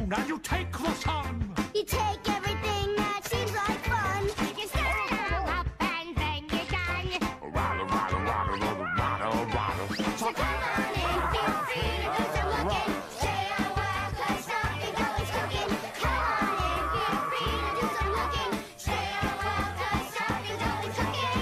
Now you take the sun. You take everything that seems like fun. You start it all up and then you're done. Rattle, rattle, rattle, rattle, rattle. So come on in, feel free to do some looking. Stay a while, 'cause something always cooking. Come on in, feel free to do some looking. Stay a while, 'cause something's always cooking.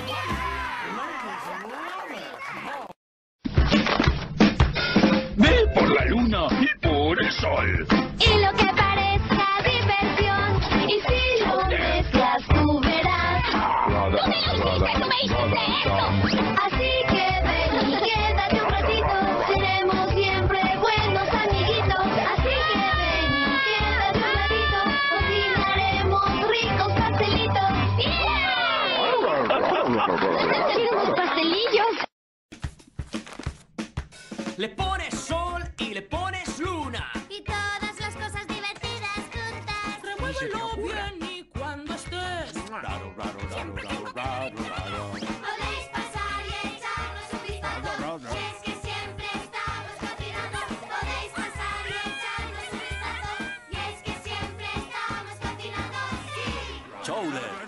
Ve por la luna y por el sol. Y lo que parezca diversión, y si lo mezclas tú verás. ¡Tú me hiciste esto! Así que ven y quédate un ratito, seremos siempre buenos amiguitos. Así que ven y quédate un ratito, cocinaremos ricos pastelitos. ¡Ricos pastelillos! Le pones sol y le pones luna. Y todas las cosas divertidas juntas. Remuévelo bien y cuando estés. Raro, raro, raro, raro, raro, raro. Podéis pasar y echarnos un vistazo. Si es que siempre estamos cocinando. Podéis pasar y echarnos un vistazo. Y es que siempre estamos cocinando. Sí. Chowder.